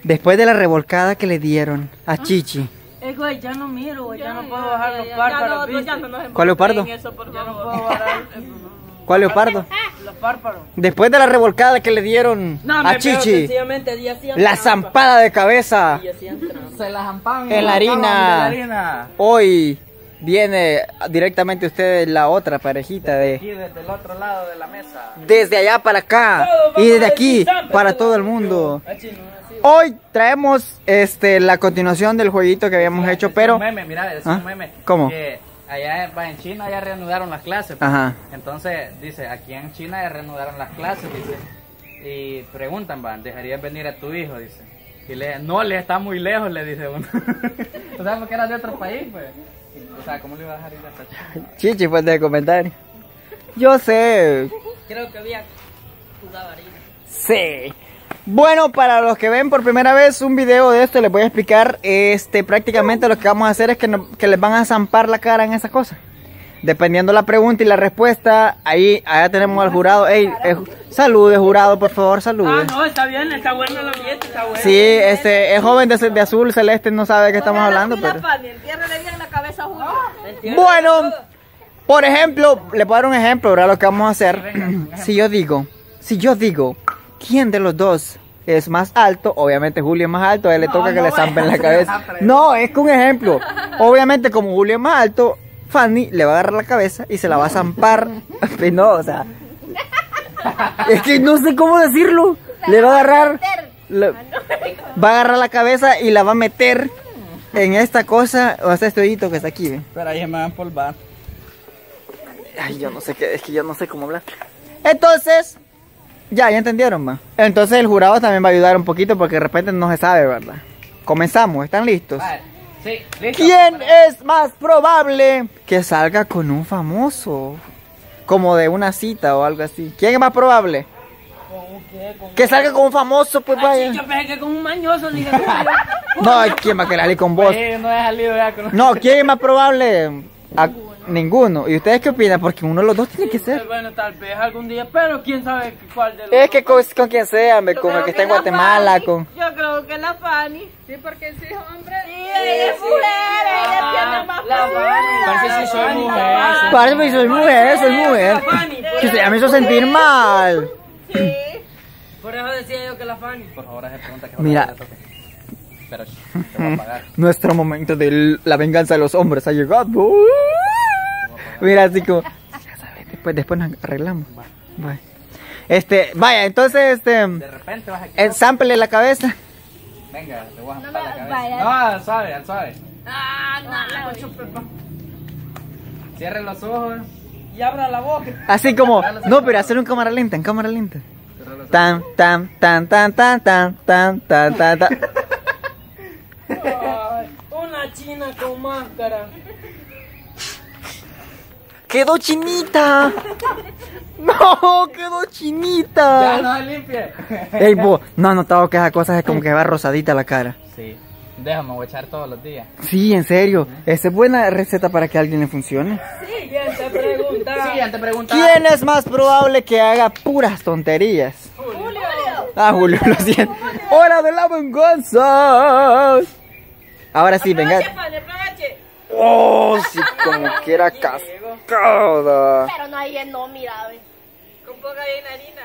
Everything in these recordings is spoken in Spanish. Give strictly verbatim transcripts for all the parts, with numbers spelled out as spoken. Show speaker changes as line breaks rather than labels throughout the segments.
Después de la revolcada que le dieron a Chichi.
Eh, güey, ya no miro, güey, ya no puedo bajar los párpados, ¿viste?
¿Cuál leopardo?
Ya no puedo bajar.
¿Cuál leopardo?
Los párpados.
Después de la revolcada que le dieron
No,
a
me
Chichi.
veo,
La zampada de cabeza
se la zampaban
en la harina.
harina.
Hoy viene directamente ustedes la otra parejita de...
Aquí desde el otro lado de la mesa.
Desde allá para acá y desde aquí para todo el mundo. Hoy traemos este la continuación del jueguito que habíamos hecho, pero...
Es un meme, mira, es
¿Ah?
un meme.
¿Cómo?
Que allá en China ya reanudaron las clases. Pues.
Ajá.
Entonces, dice, aquí en China ya reanudaron las clases, dice. Y preguntan, van, ¿dejarías venir a tu hijo? Dice. Y le no, le está muy lejos, le dice uno. O sea, porque era de otro país, pues. O sea, ¿cómo le iba a dejar ir hasta China?
Chichi, fuente de comentario. Yo sé.
Creo que había jugado harina.
Sí. Bueno, para los que ven por primera vez un video de esto, les voy a explicar, este, prácticamente lo que vamos a hacer es que, no, que les van a zampar la cara en esas cosas. Dependiendo la pregunta y la respuesta, ahí, allá tenemos al jurado. Ey, eh, salude, jurado, por favor, salude.
Ah, no, está bien, está bueno el ambiente, está bueno.
Sí, este, es joven de, de azul celeste, no sabe de qué estamos hablando, pero...
Entiérrele bien la cabeza a Julio.
Bueno, por ejemplo, le puedo dar un ejemplo, ¿verdad? Lo que vamos a hacer. Si yo digo, si yo digo, ¿quién de los dos es más alto? Obviamente Julio es más alto, a él le toca no, que no, le zampen la cabeza. No, es que un ejemplo. Obviamente como Julio es más alto, Fanny le va a agarrar la cabeza y se la va a zampar. No, o sea... Es que no sé cómo decirlo. Le va a agarrar... Le, va a agarrar la cabeza y la va a meter en esta cosa, o sea, este hoyito que está aquí, ¿ve?
Pero ahí me van a empolvar.
Ay, yo no sé qué, es que yo no sé cómo hablar. Entonces... Ya, ya entendieron, ma. Entonces el jurado también va a ayudar un poquito porque de repente no se sabe, ¿verdad? Comenzamos, ¿están listos?
Vale. Sí, listo.
¿Quién es más probable que salga con un famoso? Como de una cita o algo así. ¿Quién es más probable?
¿Con qué? ¿Con
que salga con un famoso, pues
Ay,
vaya.
sí, yo pensé que con un mañoso, dije.
No, ¿quién va a querer salir con vos?
Sí, no he salido ya con...
No, ¿quién es más probable? A... Ninguno. ¿Y ustedes qué opinan? Porque uno de los dos tiene que ser.
Bueno, tal vez algún día, pero quién sabe cuál de los
Es que con,
dos.
con quien sea, me, con el que está en Guatemala, con...
Yo creo que la Fanny.
Sí, porque sí es hombre.
Sí, ella es mujer, ella tiene más
La Fanny. Parece que soy mujer.
Parece que soy mujer, soy mujer. Que se me hizo sentir mal.
Sí.
Por eso decía yo que la Fanny. Por favor, haz pregunta que
Mira.
Pero te voy a pagar.
Nuestro momento de la venganza de los hombres ha llegado. Mira, así como... Ya sabes, después, después nos arreglamos. Vaya. Este, vaya, entonces, este...
De repente vas a quitar.
Ensámpele la cabeza.
Venga, te voy a
No
jampar la
me
cabeza.
vaya.
No, al suave, al suave.
Ah, no.
Cierre los ojos y abra la boca.
Así como... No, pero hacer en cámara lenta, en cámara lenta. Tan, tan, tan, tan, tan, tan, tan, tan, tan, tan.
Ay, una china con máscara.
¡Quedó chinita! ¡No! ¡Quedó chinita!
Ya no se limpie.
Ey, bo, no, no tengo que esa cosa es como que va rosadita la cara.
Sí, déjame voy a echar todos los días.
Sí, en serio. Esa es buena receta para que a alguien le funcione.
Siguiente pregunta. Siguiente pregunta.
¿Quién es más probable que haga puras tonterías?
Julio.
Ah, Julio, lo siento. ¡Hora de la venganza! Ahora sí, venga.
Aproveche, Fanny, aproveche.
¡Oh! Sí, como que era cascada.
Pero no, ahí no, mira, ve.
Con poca en harina.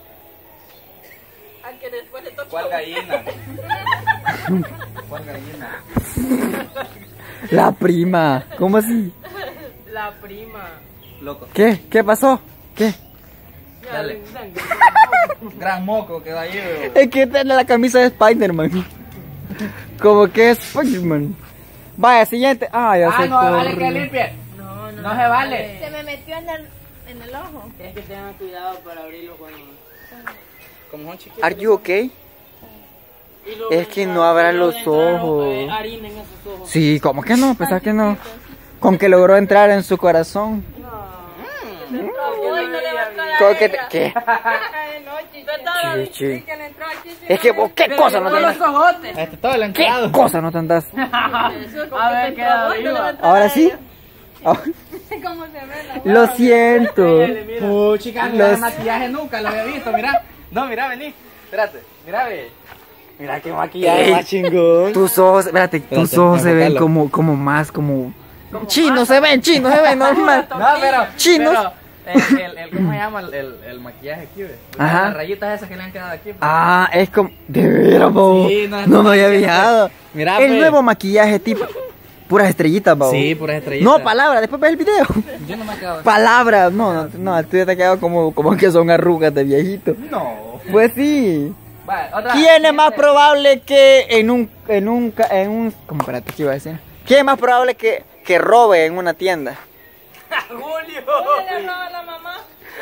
Aunque después le toque.
¿Cuál gallina? ¿Cuál gallina?
La prima. ¿Cómo así?
La prima.
Loco.
¿Qué? ¿Qué pasó? ¿Qué?
Dale. Gran moco que da ahí.
Es que tiene la camisa de Spider-Man. Como que es Spider-Man. Vaya, siguiente. Ah, ya
Ah,
se
no
corre.
vale que limpie.
No, no.
No se vale.
Se me metió en el, en el ojo.
Es que tengan cuidado para abrirlo cuando... Como son chiquitos.
Are you okay?
Y luego
Es que
entrar-
no abran
y luego
los
entrar,
ojos.
eh, harina en esos ojos.
Sí, ¿cómo que no? Pensás que no. Con que logró entrar en su corazón.
Hoy no le va a entrar a
¿Cómo que te-
ella.
¿Qué?
No, chichi.
Chichi.
Que le entró aquí.
Es que vos, ¿qué cosa no te
los
das?
ojotes. Este todo el
¿Qué
entrado.
cosa no te andas?
A ver, queda viva.
Ahora sí. Ah,
¿Cómo se ve la
lo siento.
Uh, chica,
Los-
el maquillaje nunca lo había visto, mira. No, mira, vení. Espérate, mira, ve. Mira qué maquillaje
Ey,
más chingón.
Tus ojos, espérate, tus
Espérate,
ojos se ven
enfócalo.
como, como más, como... Chinos se ven, chinos se ven, normal.
No, pero.
Chinos.
Pero, el, el, el- ¿cómo se llama el, el, el maquillaje aquí, ve?
Ajá.
Las rayitas esas que le han quedado aquí. pues.
Ah, es como... De veras, babo.
Sí, no,
no
no,
me había
sí,
fijado.
Mira,
el
pues.
nuevo maquillaje tipo... Puras estrellitas, babo.
Sí, puras estrellitas.
No, palabras, después ves el video.
Yo no me acabo.
Palabras, no, no, no, el tuyo te ha quedado como, como que son arrugas de viejito.
No.
Pues sí.
Vale, otra.
¿Quién es más
siguiente.
probable que en un, en un, ca- en un, ¿cómo, espérate, qué iba a decir? ¿Quién es más probable que, que robe en una tienda?
Julio.
¿Qué le roba a la mamá?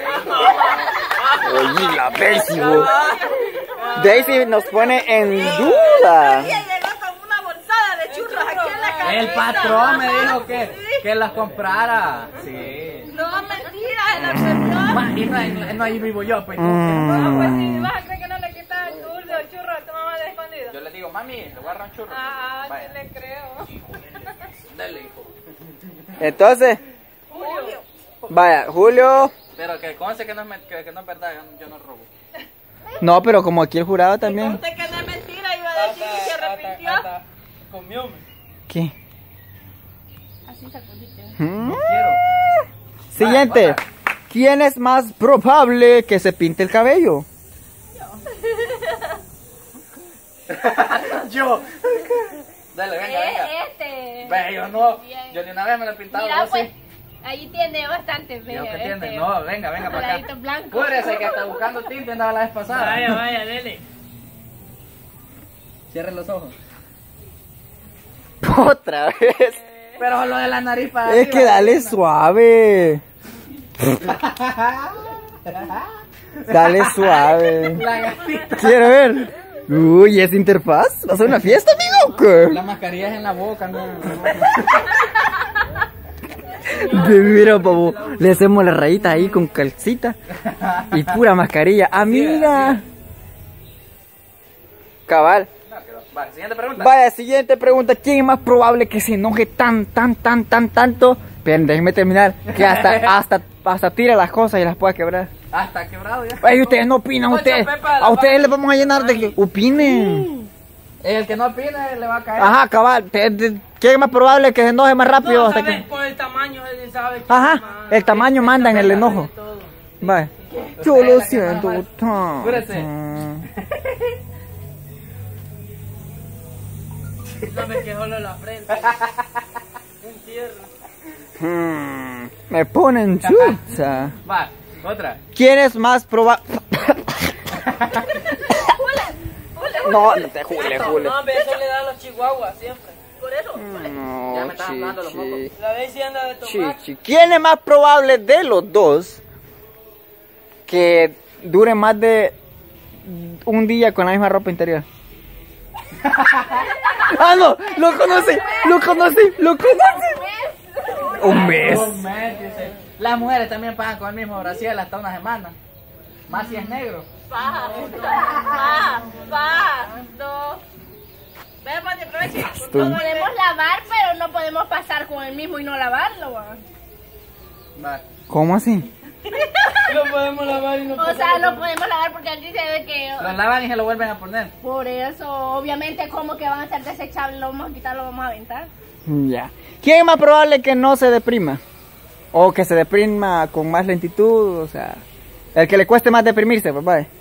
Oye, la Daisy, bo. Daisy nos pone en duda.
Ella llegó con una bolsada de churros aquí en la cabeza.
El patrón me dijo que, que las comprara. Sí.
No, mentira, se la perdió.
Ma, y no, ahí- no ahí vivo yo, pues.
Ah, pues si vas a creer que no le quitas el dulce o el churro a tu mamá de escondido.
Yo le digo, mami, le voy a agarrar un churro.
Ah,
Vaya.
sí le creo.
Dale, hijo.
Entonces,
Julio.
vaya, Julio.
Pero que conste que no es, me- que, que no es verdad, yo, yo no robo.
No, pero como aquí el jurado también.
Usted que no es mentira iba a decir y se arrepintió.
Comió.
¿Qué?
Así sacudiste.
¿Mm?
Quiero.
Siguiente. ¿Quién es más probable que se pinte el cabello?
Yo. Dale, venga, venga.
Este.
Ve, yo no.
Bien.
Yo ni una vez me lo he pintado.
Mira,
vos
pues,
sí.
ahí tiene bastante
¿Y
bello.
qué tiene?
este,
No, venga, venga para acá.
coladito blanco.
Cúbrese que está buscando tinte, andaba la vez pasada.
Vaya, vaya, dele.
Cierre los ojos.
Otra vez.
Pero lo de la nariz para
Es
arriba,
que dale
Regina.
suave. Dale suave.
La gatita.
Quiero ver. Uy, ¿es interfaz? ¿Va a ser una fiesta, amigo? o qué?
La mascarilla es en la boca, no.
De veras, pavo. Le hacemos la rayita ahí con calcita y pura mascarilla. Ah, mira. Cabal.
No, quedó. Vale, siguiente pregunta.
Vaya, siguiente pregunta. ¿Quién es más probable que se enoje tan, tan, tan, tan, tanto? Pero déjenme terminar. Que hasta, hasta, hasta tire las cosas y las pueda quebrar.
Hasta quebrado ya.
Ay, ustedes no opinan,
Ocho,
ustedes.
Pepa,
A ustedes les vamos a llenar de que opinen.
El que no opine le va a caer.
Ajá, cabal. Te- te- ¿Quién es más probable que se enoje más rápido?
No,
hasta
sabes,
que...
por el tamaño, él sabe que
Ajá,
más.
el tamaño manda en el enojo.
Todo.
Vaya.
Usted
Yo
es
lo
la que
siento
enoja.
tanto.
Cúrese.
Sabe que solo la frente. Entierro.
Hmm, me ponen chucha.
Va, otra.
¿Quién es más probable? No, no te jule, jule.
No, pero eso le da a los chihuahuas siempre. Por eso.
No,
Ya me están hablando los mocos.
chichi.
La vez si anda de tomar.
Chichi. ¿Quién es más probable de los dos que dure más de un día con la misma ropa interior? Ah, no, lo conocí, lo conocí, lo conocí. Un mes.
Un mes, dice. Las mujeres también pagan con el mismo brasier hasta una semana. Más si es negro.
Pa, pa, pa, no. Ve, Pati, aproveche.
Tú.
Lo podemos lavar, pero no podemos pasar con el mismo y no lavarlo. ¿va?
Va.
¿Cómo así?
Lo podemos lavar y no
O sea, lo podemos lavar porque él dice de que...
Lo lavan y se lo vuelven a poner.
Por eso, obviamente, como que van a ser desechables, lo vamos a quitar, lo vamos a aventar.
Ya. ¿Quién es más probable que no se deprima? O que se deprima con más lentitud, o sea, el que le cueste más deprimirse, papá.
Este.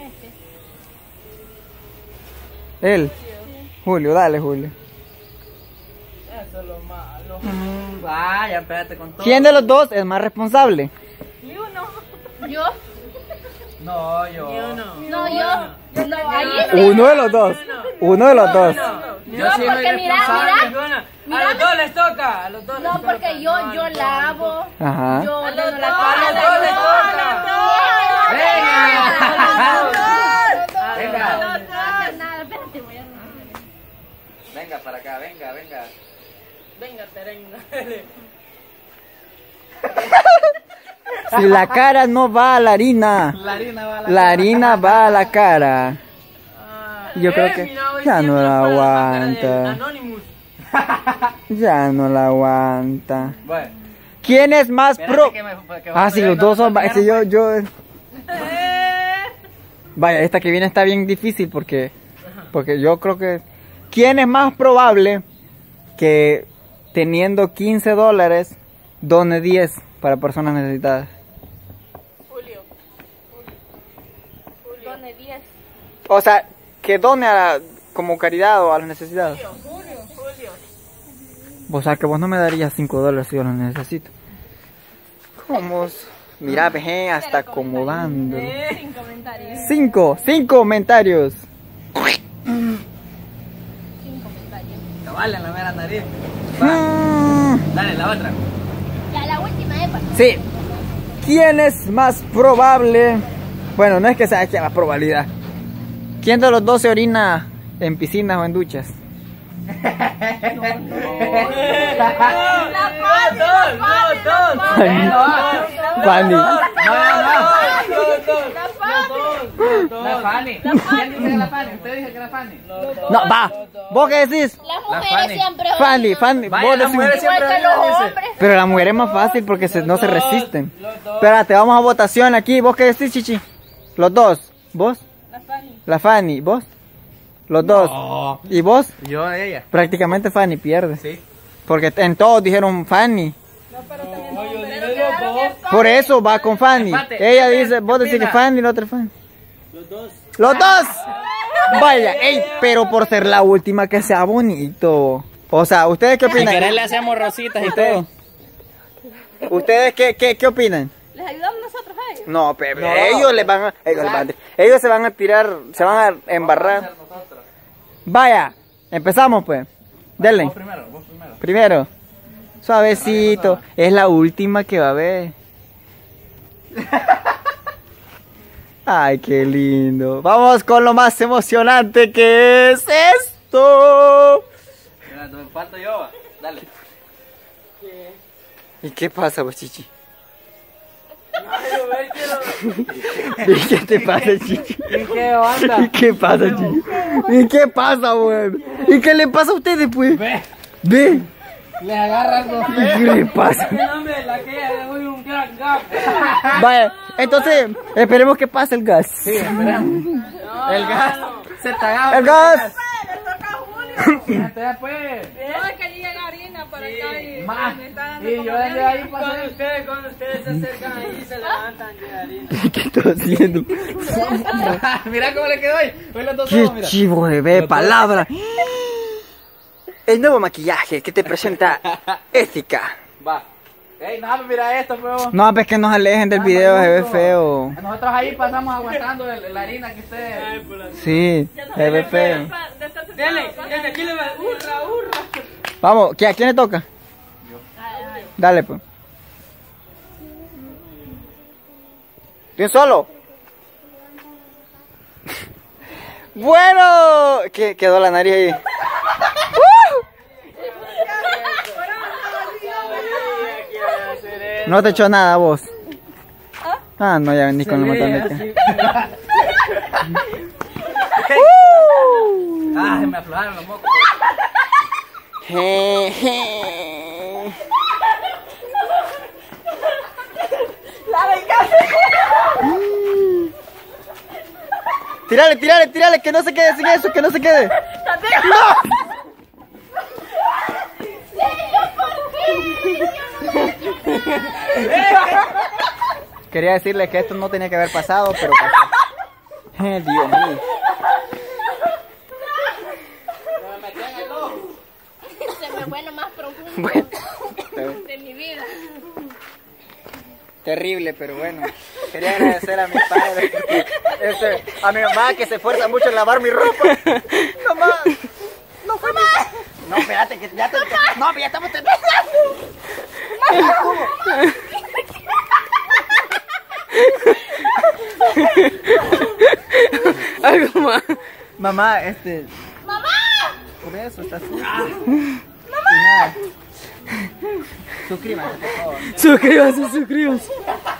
Él. Julio, dale, Julio.
Eso es lo malo.
Vaya, espérate con todo.
¿Quién de los dos es más responsable?
Ni uno.
¿Yo?
No, yo.
Ni uno.
No, yo. No, ahí sí.
Uno de los dos. Uno de los dos.
Yo
No,
sí soy
porque mira,
responsable.
mira.
Ni uno. A los dos les toca. A los dos
No,
les toca.
porque yo,
No,
yo
no,
lavo,
Ajá.
yo
A los
ordeno la
dos,
casa.
a los dos les toca.
Venga. Venga.
No hacer nada, espérate, voy a...
Venga para acá, venga, venga.
Venga, terenga.
Si la cara no va a la harina,
La harina va a la
la harina va a la cara. Yo creo que
mira, hoy
ya no
siempre
la
para la máscara del
aguanta.
Anonymous.
Ya no la aguanta.
Bueno,
¿Quién es más
espérate
pro?
que me- que
Ah, sí, los dos son. Es que yo, yo. Vaya, esta que viene está bien difícil porque Porque yo creo que... ¿Quién es más probable que teniendo quince dólares done diez para personas necesitadas?
Julio. Julio. Done diez.
O sea, que done a, como caridad o a los necesitados.
Julio. Julio. Julio.
O sea, que vos no me darías cinco dólares si yo los necesito. ¿Cómo? Mira, veje, hasta acomodando.
Sin comentarios.
Cinco, cinco comentarios.
Sin comentarios.
Cabal en la mera nariz.
Mm,
Dale, la otra.
Ya la última época.
sí. ¿Quién es más probable? Bueno, no es que sea que la probabilidad. ¿Quién de los dos se orina en piscinas o en duchas?
La Fanny, la Fanny, la
Fanny.
No, no,
La Fanny.
no. La Fanny. ¿Quién dice que la Fanny? ¿Usted dice que la Fanny?
No, va. ¿Vos qué decís?
Las
La
mujeres
Fanny.
siempre
Fanny,
orinan.
Fanny.
Vaya,
Vos
las
decís-
mujeres
Igual
siempre
que los
orinan, dice.
hombres.
Pero la mujer es más fácil porque se, no se resisten. Espérate, vamos a votación aquí. ¿Vos qué decís, Chichi? Los dos. ¿Vos?
La Fanny.
La Fanny. ¿Vos? Los dos.
No.
¿Y vos?
Yo de ella.
Prácticamente Fanny pierde.
Sí.
Porque en todos dijeron Fanny. Por eso va con Fanny.
Empate.
Ella
¿Qué
dice, vos decís que
opina?
Fanny y la otra Fanny. Los dos. ¡Los dos! Vaya, ey, pero por ser la última que sea bonito. O sea, ¿ustedes qué
Si querés
opinan?
le hacemos rositas y todo.
¿Ustedes qué, qué, qué opinan?
¿Les ayudamos nosotros a ellos?
No, pero ellos les van a, ellos, les van a- ellos se van a tirar, se van a embarrar. Vaya, empezamos pues. Denle.
Vos primero, vos primero.
Primero. Suavecito. Es la última que va a ver. Ay, qué lindo. Vamos con lo más emocionante que es esto.
Mira, me falta yo. va. Dale.
¿Y qué pasa, vos, Chichi? ¿Y qué te pasa, Chichi?
¿Y qué onda?
¿Y qué pasa, Chichi? ¿Y qué pasa, güey? ¿Y qué le pasa a ustedes, pues?
Ve,
Ve.
le agarras los
¿Y qué le pasa?
No me la que le doy un gran gap.
Vaya, entonces, esperemos que pase el gas.
Sí, esperamos. El gas. Se te agarra.
¡El gas!
Entonces, pues.
No, es que llega la harina para acá y
Más.
me está dando
Y
como
yo desde
nervio.
ahí
Cuando
pasé.
ustedes, cuando ustedes se acercan ahí se levantan de harina.
¿Qué estoy haciendo?
Mira cómo le quedó ahí. Hoy los dos
¡Qué
somos, mira.
chivo, bebé! ¡Palabra! El nuevo maquillaje que te presenta Ética.
Va. Ey, no, mira esto, pues.
No, pues que nos alejen del video, se ve feo.
Nosotros ahí pasamos aguantando el- la harina que usted.
Sí, se ve feo.
De estar sentado,
Dale,
pasa.
desde aquí le va. Hurra, hurra.
Vamos, ¿qué- ¿a quién le toca? Dale, pues. ¿Bien solo? Bueno, que quedó la nariz ahí. No te echó nada vos. Ah, no, ya venís con el montón de que.
Ah, se me aflojaron los mocos.
Jeje. Tírale, tírale, tírale, que no se quede sin eso, que no se quede. Quería decirle que esto no tenía que haber pasado, pero pasó. Eh, Dios mío.
Se me fue lo más profundo
Bueno,
de mi vida.
terrible, pero bueno. Quería agradecer a mi padre, este, a mi mamá que se esfuerza mucho en lavar mi ropa. Mamá, no fue mi... No, espérate, que ya te... No, ya estamos terminando.
Algo más.
Mamá, este...
¡Mamá!
Por eso está sucio. ¡Mamá! Suscríbanse, por favor.
Suscríbanse, suscríbanse.